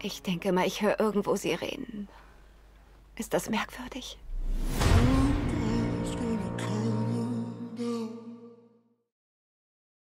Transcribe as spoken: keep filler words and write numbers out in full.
Ich denke mal, ich höre irgendwo Sirenen. Ist das merkwürdig?